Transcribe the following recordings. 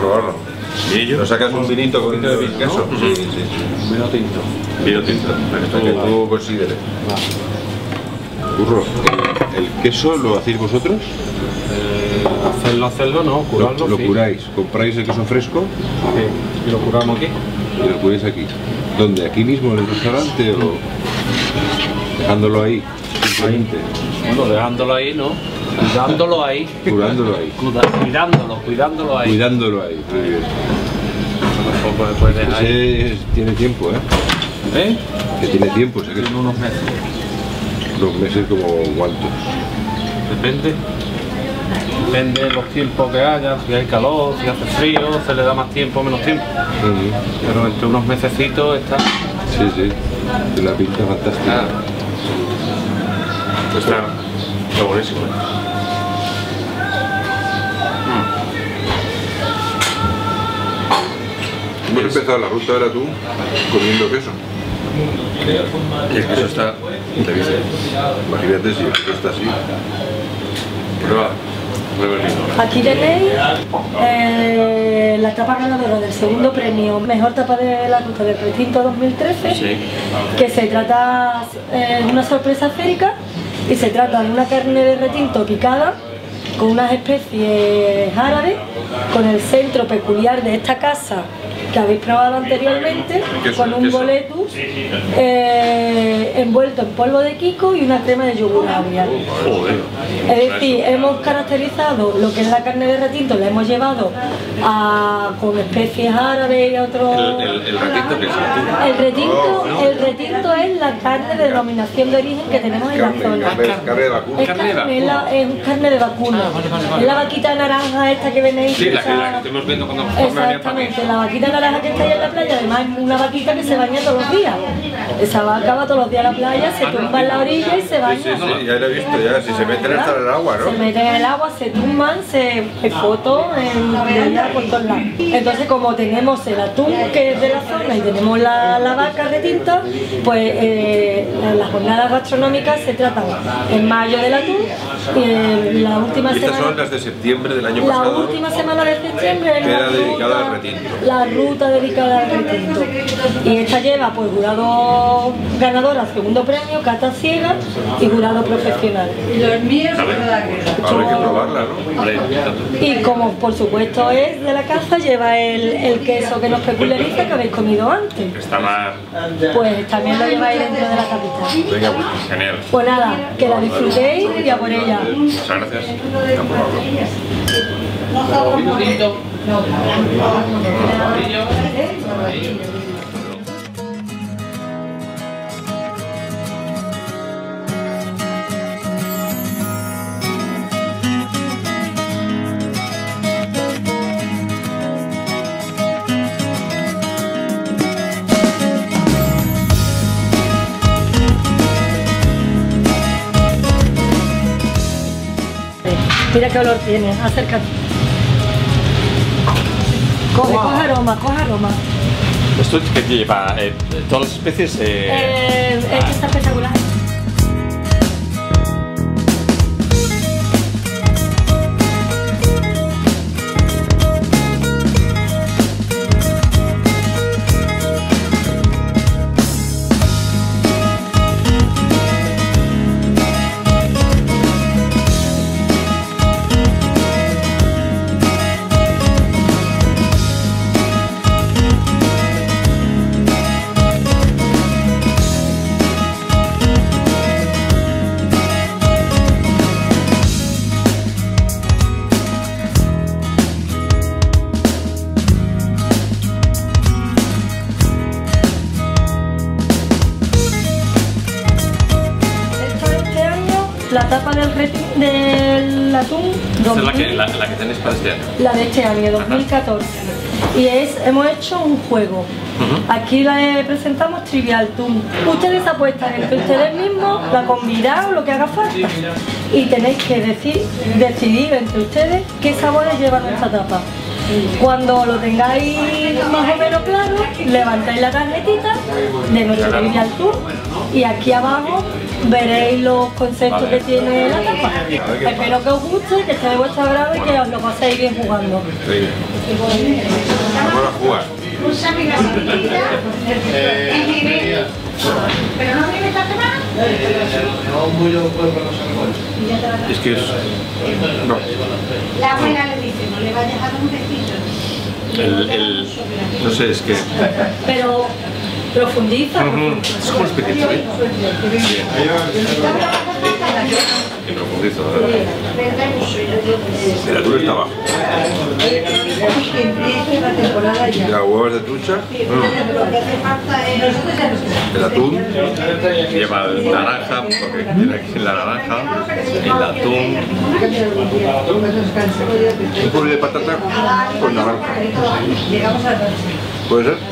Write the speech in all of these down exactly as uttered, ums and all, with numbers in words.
probarlo. ¿Y yo? Nos sacas un vinito con de vino, queso. ¿no? Sí, sí, sí. Vino tinto. Vino tinto. Para que tú consideres. Curro, ¿el, el queso lo hacéis vosotros? Eh, hacerlo, hacerlo, no, curarlo. Lo, lo sí. curáis, compráis el queso fresco Sí. Y lo curamos aquí. y lo curáis aquí. ¿Dónde? ¿Aquí mismo en el restaurante o dejándolo ahí? Simplemente. Bueno, dejándolo ahí, ¿no? Cuidándolo ahí. Curándolo ahí. Cuida- Cuidándolo, cuidándolo ahí. Cuidándolo ahí. Muy bien. Tampoco se puede dejar ahí. Ese tiene tiempo, ¿eh? ¿Eh? Que tiene tiempo, sé que En unos meses. unos meses como cuantos. Depende. Depende de los tiempos que haya, si hay calor, si hace frío, se le da más tiempo o menos tiempo. Ujú. Pero entre unos mesecitos está. Sí, sí. Tiene una pinta fantástica. Ah. Está, está buenísimo. ¿eh? Hemos empezado la ruta del atún comiendo queso. Y el queso está de vicio. Imagínate si el queso está así. Prueba. Prueba el vino. Aquí tenéis eh, la tapa ganadora del segundo premio Mejor Tapa de la Ruta del Retinto dos mil trece, Sí. que se trata de una sorpresa esférica y se trata de una carne de retinto picada con unas especies árabes, con el centro peculiar de esta casa que habéis probado anteriormente, queso, con el un queso. boletus eh, envuelto en polvo de kiko y una crema de yogur agria. Joder. Es decir, hemos caracterizado lo que es la carne de retinto, la hemos llevado a, con especies árabes y otros... El, el, el retinto que es el atún. El retinto, el retinto es la carne de denominación de origen que tenemos en la Carne, zona. carne, carne de vacuna. Es carne, es la- es carne de vacuna. Es la vaquita naranja esta que venéis. Sí, la que, esa- la que estuvimos viendo cuando cuando venía para aquí. Exactamente, la vaquita naranja que está ahí en la playa, además es una vaquita que se baña todos los días. Esa vaca va todos los días a la playa, se tumba en la orilla y se baña. Sí, sí, sí, ya lo he visto, ya. Si se meten hasta en el agua, Se ¿no? meten en el agua, se tumban, se hay fotos en ella por todos lados. Entonces, como tenemos el atún que es de la zona y tenemos la, la vaca retinta, pues eh, las jornadas gastronómicas se tratan en mayo del atún y eh, la última Y estas son semana. las de septiembre del año La pasado. última semana de septiembre es Que la era dedicada ruta- al retinto. La ruta dedicada al retinto. Y esta lleva pues jurado ganadora, segundo premio, cata ciega y jurado profesional. Los míos A ver. son la guerra. Habrá que probarla, ¿no? Vale, tanto. Y como por supuesto es de la casa, lleva el, el queso que nos peculiariza que habéis comido antes. Está más. Pues también lo lleváis dentro de la tapita. Venga, pues. Genial. Pues nada, que la disfrutéis y a por ella. Muchas gracias. A probarlo. Vino tinto. Mira qué olor tiene, acércate. Coge, coge aroma, coge aroma. Esto que lleva eh, todas las especies. Eh, Eh, es que está espectacular. Esto este año, la tapa del, reti- del atún. esta es la que, dos mil la, la que tenéis para este año. La de este año, dos mil catorce. Y es, hemos hecho un juego. Aquí le presentamos Trivial Toon. Ustedes apuestan entre ustedes mismos la comida o lo que haga falta. Y tenéis que decir, decidir entre ustedes qué sabores lleva nuestra tapa. Cuando lo tengáis más o menos claro, levantáis la tarjetita de nuestro Trivial Toon y aquí abajo veréis los conceptos que tiene la tapa. Espero que os guste, que esté de vuestro agrado y que os lo paséis bien jugando. Venga. Vamos a jugar. ¿Pero no viene esta semana? Es que es... No. La abuela le dice, no le vayas a dar un besito. El, el... No sé, es que... Pero profundiza. Es como el pequeño, ¿eh? Que profundizo, ¿verdad? El atún está abajo. Las huevas de trucha. El atún. Lleva el naranja, porque tiene aquí la naranja, el atún. Un puré de patata con naranja. ¿Puede ser?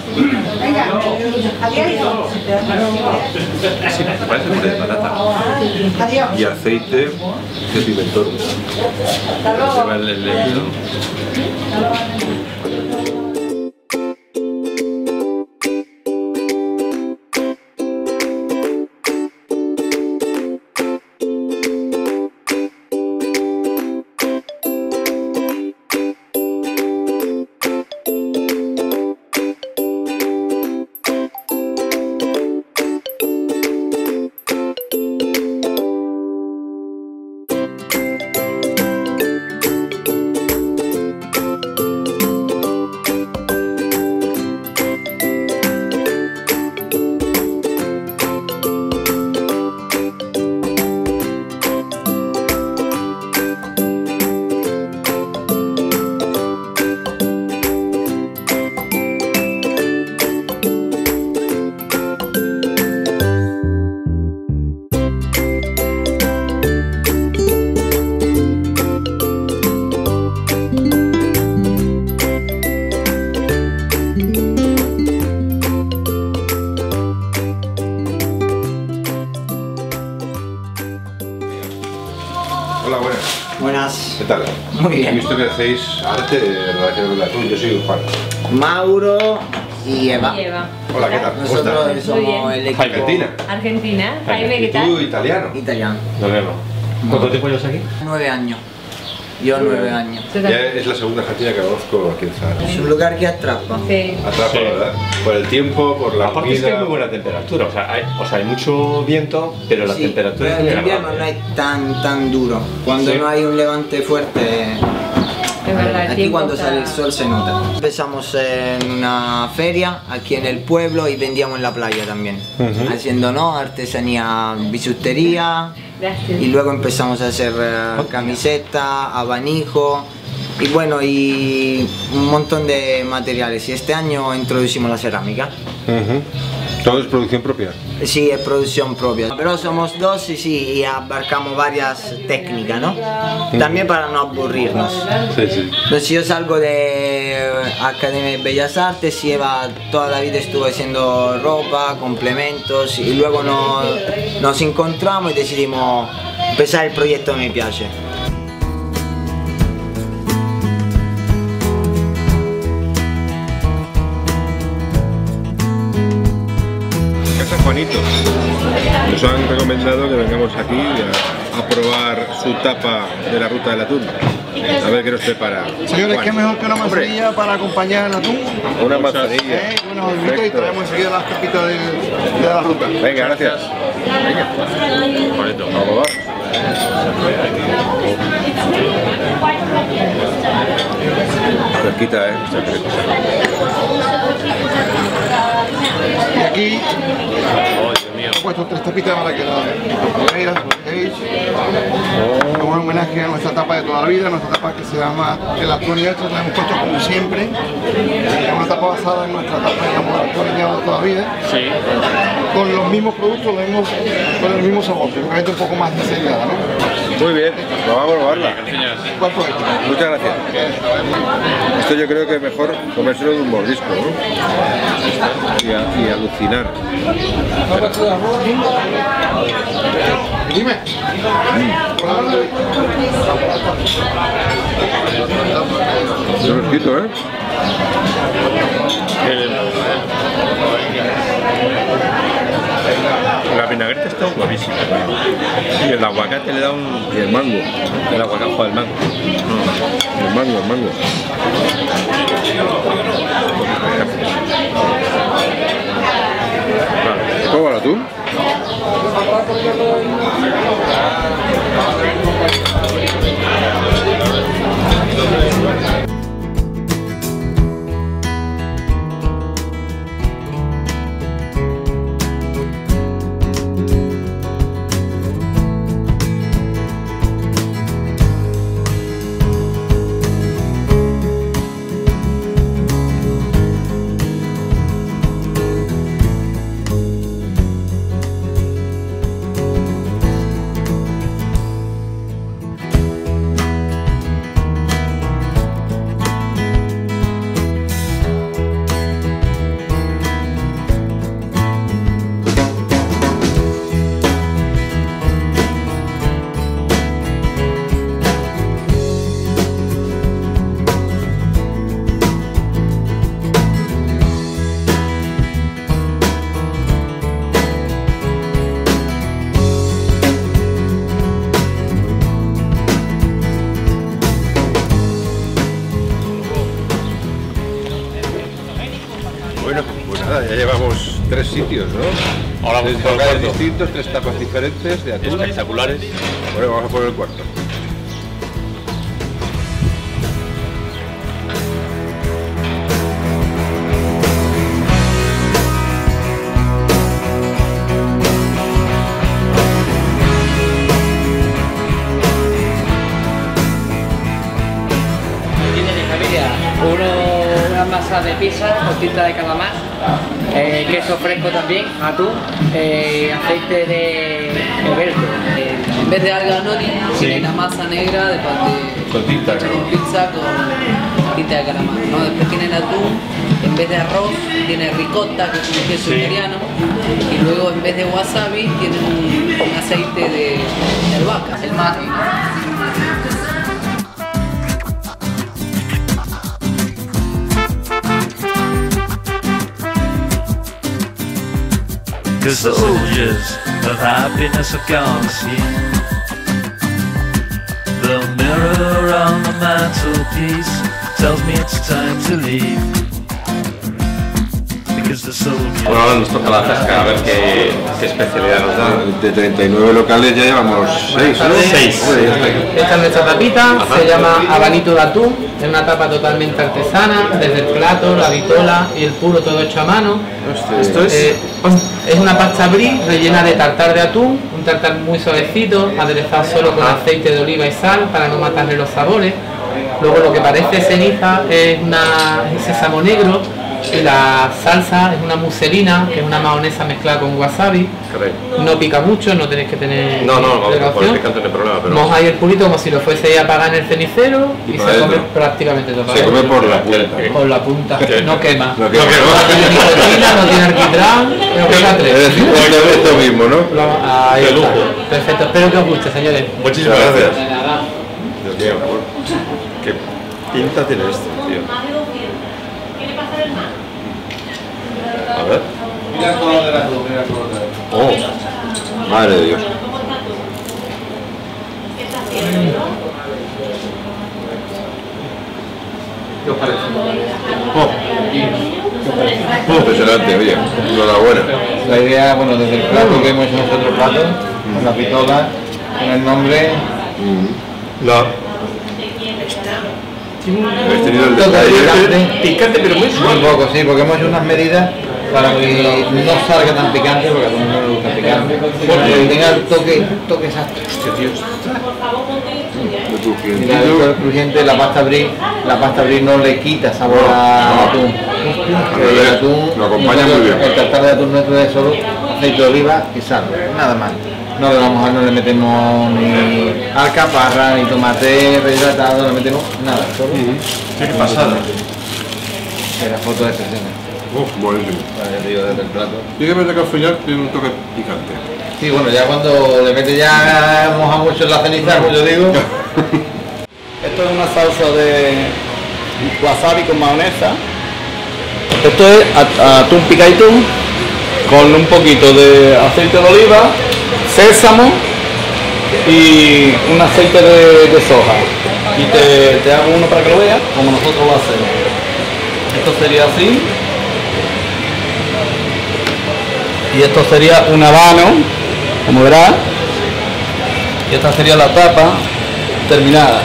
Sí, parece puré de patata. Y aceite de pimentón. Lleva el, el, el, Hola, buenas. Buenas. ¿Qué tal? Muy He bien. visto que hacéis arte relacionado con el atún. Yo soy Juan. Mauro y Eva. Y Eva. Hola, ¿qué tal? ¿Cómo estás? Nosotros Muy somos bien. el equipo Argentina. Argentina. Jaime, ¿Y ¿qué tal? tú, italiano? italiano. Lo vemos. ¿Cuánto tiempo llevas aquí? Nueve años. Yo nueve años. ¿Tú Ya también? es la segunda Argentina que conozco aquí en Zahara. Es un lugar que atrapa. Sí. Atrapa, Sí. ¿verdad? Por el tiempo, por la Aparte es que hay muy comida. buena temperatura, o sea, hay, o sea, hay mucho viento, pero la Sí, temperatura pero es en invierno agradable. no es tan tan duro. Cuando Sí. no hay un levante fuerte, Es verdad, el aquí tiempo cuando está- sale el sol se nota. Empezamos en una feria aquí en el pueblo y vendíamos en la playa también. Ujú. Haciendo ¿no? artesanía, bisutería. Gracias. Y luego empezamos a hacer eh, camiseta, abanico y bueno, y un montón de materiales. Y este año introducimos la cerámica. Ujú. Todo es producción propia. Sí, es producción propia. Pero somos dos y sí, y abarcamos varias técnicas, ¿no? También para no aburrirnos. Sí, sí. Entonces yo salgo de Academia de Bellas Artes y Eva toda la vida estuvo haciendo ropa, complementos y luego nos, nos encontramos y decidimos empezar el proyecto Mi Piace. Casa Juanito. Nos han recomendado que vengamos aquí a, a probar su tapa de la ruta del atún. A ver qué nos prepara. Señores, Juan. ¿qué mejor que una Hombre, manzanilla para acompañar el atún? Una manzanilla. ¿Eh? Unos olvitos y Perfecto. traemos enseguida las tapitas del- de la ruta. Venga, gracias. Venga. Bonito. Vamos a probar. Fresquita, ¿eh? Y aquí Oh, Dios mío. he puesto tres tapitas para que las veáis, las veáis. Como un homenaje a nuestra tapa de toda la vida, nuestra tapa que se llama el atún y esto, la hemos puesto como siempre. Es una tapa basada en nuestra tapa, digamos, de atún de toda la vida. Sí. Con los mismos productos, los mismos, con el mismo sabor, simplemente un poco más diseñada, ¿no? Muy bien, pues vamos a probarla. ¿Cuánto es? Muchas gracias. Esto yo creo que es mejor comérselo de un mordisco, ¿no? Y, a- y alucinar. Dime. Yo lo quito, ¿eh? El- La vinagreta está guapísima. Y el aguacate le da un... Y el mango. El aguacate, joder, el mango. Mm. El mango, el mango. ¿Pruébalo tú? Bueno, pues nada, ya llevamos tres sitios, ¿no? Ahora Tres vamos por el locales cuarto. distintos, tres tapas diferentes de atún. Espectaculares. Bueno, vamos a por el cuarto. Tiene mi familia uno, una masa de pizza, costita de calamar, eh, queso fresco también, atún, eh, aceite de, de verde. En vez de alga nori, tiene la masa negra de parte Con tinta, hecha ¿no? con pizza con tinta de calamar, ¿no? Después tiene el atún, en vez de arroz tiene ricotta, que es un queso italiano, y luego en vez de wasabi tiene un, un aceite de, de albahaca, el mate. Cause the soldiers of happiness have gone to see. The mirror on the mantelpiece tells me it's time to leave. Because the soldiers... Bueno, ahora nos toca la tasca, a ver qué, qué especialidad nos da. De treinta y nueve locales ya llevamos seis, ¿no? Seis. Bueno, ya está aquí. Esta es nuestra tapita, se llama habanito de atún, es una tapa totalmente artesana, desde el plato, la vitola y el puro todo hecho a mano. Esto es... Eh, es una pasta brie rellena de tartar de atún, un tartar muy suavecito, aderezado solo con aceite de oliva y sal para no matarle los sabores. Luego lo que parece ceniza es una es sésamo negro y la salsa es una muselina, que es una mahonesa mezclada con wasabi. Correcto. No pica mucho, no tenéis que tener No, no, vamos, por el precaución. picante no hay problema, pero... Mojáis el purito como si lo fueseis a apagar en el cenicero y, Y se para come adentro. prácticamente todo. Se come por la punta. Por la punta, no quema. No No quema. tiene nicotina, no tiene alquitrán, pero quema Es tres. decir, es esto mismo, ¿no? Lo- Ahí De está. lujo. Perfecto, espero que os guste, señores. Muchísimas Gracias. gracias. De nada. Dios mío, por- qué pinta tiene esto, tío. A ver. Oh, madre de Dios. ¿Qué os parece? Oh, impresionante, oye, enhorabuena. La idea, bueno, desde el plato que hemos hecho nosotros plato, con la pistola, con el nombre, La... Habéis tenido el toque detalle. picante, Picante, pero muy un suave. poco, sí, porque hemos hecho unas medidas para que no salga tan picante, porque a todo el mundo le gusta picante, porque tenga el toque, toque exacto. Y la el crujiente, la pasta brie, la pasta brie no le quita sabor al atún. El atún, Lo acompaña nosotros, muy bien. El tartar de atún nuestro es solo aceite de oliva y sal, nada más. No le vamos a, no le metemos ni alcaparra, ni tomate rehidratado, no le metemos nada, solo. Qué pasada. Era foto de expresiones. Uf, buenísimo. Para que te digo desde el plato. Y que verdad que al final tiene un toque picante. Sí, bueno, ya cuando le metes ya moja mucho en la ceniza, como yo digo. Esto es una salsa de wasabi con mayonesa. Esto es at- atún picaditún con un poquito de aceite de oliva, sésamo y un aceite de, de soja. Y te, te hago uno para que lo veas, como nosotros lo hacemos. Esto sería así. Y esto sería un habano, como verás. Y esta sería la tapa terminada.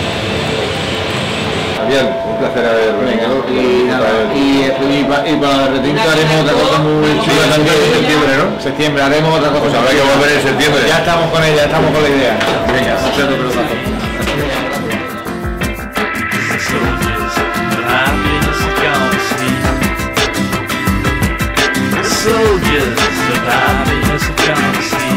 Bien, un placer haber venido. Y, nada, y, y, pa- y para el retinto haremos otra cosa muy chula también en septiembre, ¿no? Septiembre haremos otra cosa. Pues habrá que volver en septiembre. Ya estamos con ella, estamos con la idea. Venga, muchas gracias. Soldiers of happiness have gone to sleep.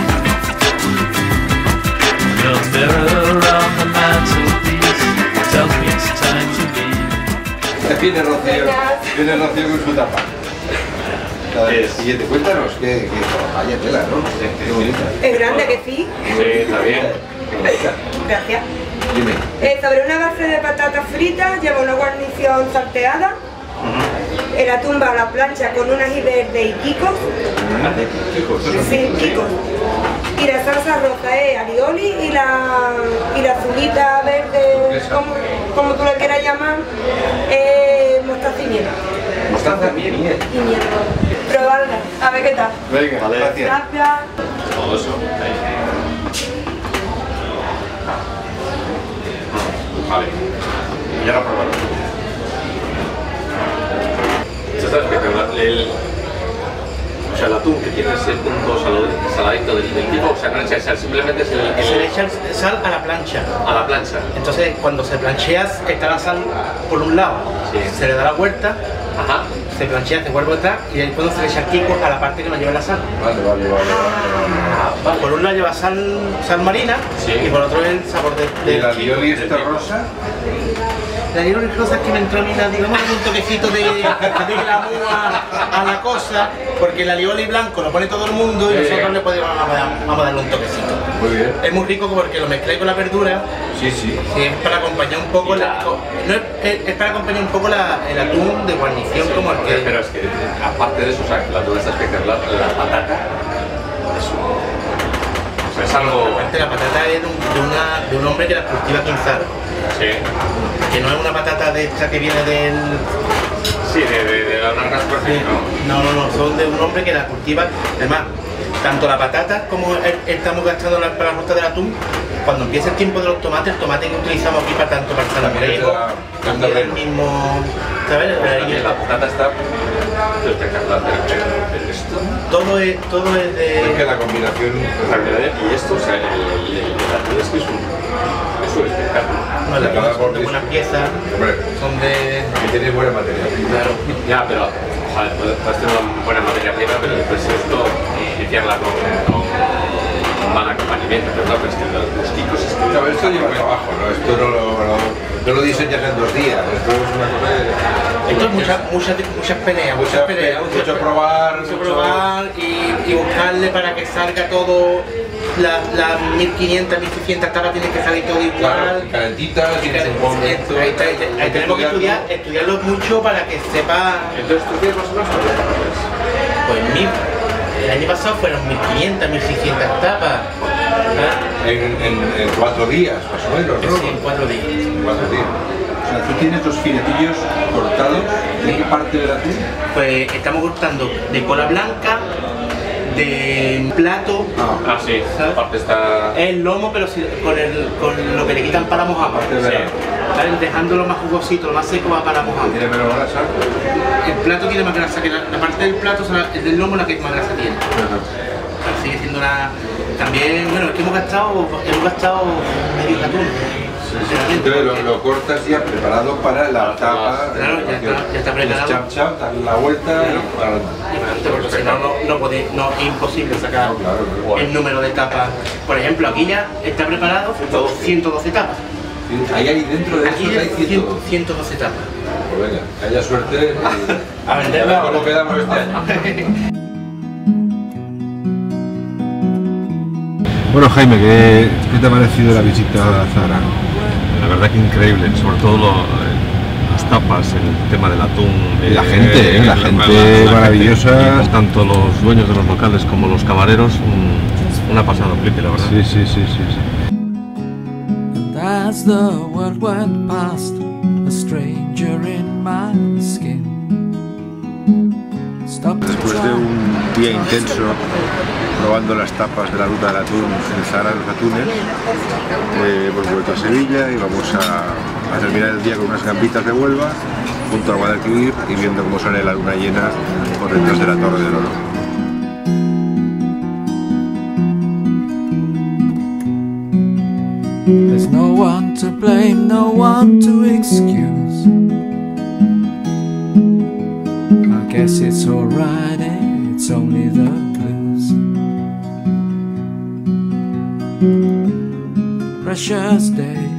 The mirror on the mantelpiece tells me it's time to leave. Viene Rocío, viene Rocío con su tapa. Siguiente, cuéntanos, que, que vaya tela, ¿no? Qué bonita. Es grande, que sí. Sí, está bien. Qué bonita. Gracias. Dime. Eh, sobre una base de patatas fritas lleva una guarnición salteada. El atún va a la plancha con un ají verde y quicos. Sí, quicos. Y la salsa roja es alioli y la, y la azulita verde, como, como tú le quieras llamar, eh, mostaza y miel. Mostaza, miel. Y miel. Probarla, a ver qué tal. Venga, vale. Gracias. Gracias. Todo eso. Vale. Y ahora probarlo. Esto está espectacular. El, o sea, el atún que tiene ese punto saladito del, del tipo, o sea, no le echa sal, simplemente es el, el... Se le echa sal a la plancha. A la plancha. Entonces, cuando se planchea, está la sal por un lado, sí. Se le da la vuelta, ajá. Se planchea, se vuelve atrás y ahí cuando se le echa el quico a la parte que no lleva la sal. Vale, vale, vale. Ah, vale. Por un lado lleva sal, sal marina, sí. Y por otro el sabor de... de ¿Y la alioli esta rosa? La alioli rosa es que me entró a mí, digamos, un toquecito de, de glamour a, a la cosa, porque el alioli blanco lo pone todo el mundo y sí. Nosotros le podemos vamos a darle un toquecito. Muy bien. Es muy rico porque lo mezclé con la verdura. Sí, sí. Sí, es para acompañar un poco, la, no es, es para acompañar un poco la, el atún de guarnición, sí, como el que... Pero es que aparte de eso, o sea, el atún está espectacular, la patata es, un, o sea, es algo... Aparte la patata es de un, de una, de un hombre que la cultiva Quinzada. Sí. Que no es una patata de esta que viene del... Sí, de, de, de las largas sí. No, no, no, son de un hombre que la cultiva. Además, tanto la patata como el, estamos gastando la, para la ruta del atún, cuando empieza el tiempo de los tomates, el tomate que utilizamos aquí para tanto para el salamorejo, también el mismo, ¿sabes? La, la patata está espectacular, pero esto... Todo es, todo es de... Es que la combinación... Y esto, o sea, el, el, el, el atún es que es un... es un espectáculo. No, la cada son de buenas piezas, hombre, son de... Que tiene buena materia prima. Claro. Ya, pero... Joder, puedes tener una buena materia prima, pero después esto, iniciarla con... con mal acompañamiento, pero no, pero es que los chicos es que... No, esto lleva trabajo, ¿no? Esto no lo, no, no lo diseñas en dos días, esto es una cosa de... Esto es muchas muchas muchas peleas, muchas peleas, mucho, mucho probar, mucho probar y, y buscarle para que salga todo, las la mil quinientas, mil seiscientas tapas tienen que salir todo igual. Claro, calentitas, tienes un momento... Ahí, está, ahí, ahí tenemos que estudiar, estudiarlo mucho para que sepa... Entonces, ¿tú tienes más o menos? Pues mil. El año pasado fueron mil quinientas, mil seiscientas tapas. ¿Ah? En, en, en cuatro días, más o menos, ¿no? Sí, en cuatro días. En cuatro días. O sea, tú tienes los filetillos cortados, ¿de qué parte de la atún? Pues estamos cortando de cola blanca, de plato. Ah, ah sí, ¿sabes? Aparte está... Es el lomo, pero si, con, el, con lo que le quitan para mojar. Sí. ¿Vale? Dejándolo más jugosito, lo más seco va para mojar. ¿Tiene menos grasa? El plato tiene más grasa, que la, la parte del plato, o sea, el del lomo la que más grasa tiene. Uh-huh. Sigue siendo una... También, bueno, es que hemos gastado, hemos gastado medio atún. Entonces lo, lo cortas ya preparado para la tapa. Claro, ya está, ya está preparado. Chap chap, darle la vuelta y para... Porque si no, no, no, podéis, no es imposible sacar no, claro, claro. el número de tapas. Por ejemplo, aquí ya está preparado ciento doce tapas. Ahí hay dentro de eso hay ciento doce tapas. Pues venga, que haya suerte. Y... a venderla. ¿Cómo quedamos este año? Bueno, Jaime, ¿qué, ¿qué te ha parecido la visita a Zahara? La verdad que increíble, sobre todo lo, las tapas, el tema del atún. Y la gente, eh, la gente maravillosa. Gente, tanto los dueños de los locales como los camareros, un, una pasada Flippy, la verdad. Sí, sí, sí, sí, sí. And as the world went past, a stranger in my skin. Después de un día intenso probando las tapas de la ruta del atún en el Zahara de los Atunes, eh, hemos vuelto a Sevilla y vamos a, a terminar el día con unas gambitas de Huelva junto al Guadalquivir y viendo cómo sale la luna llena por detrás de la Torre del Oro. There's no one to blame, no one to excuse. I guess it's alright, eh? It's only the blues. Precious day.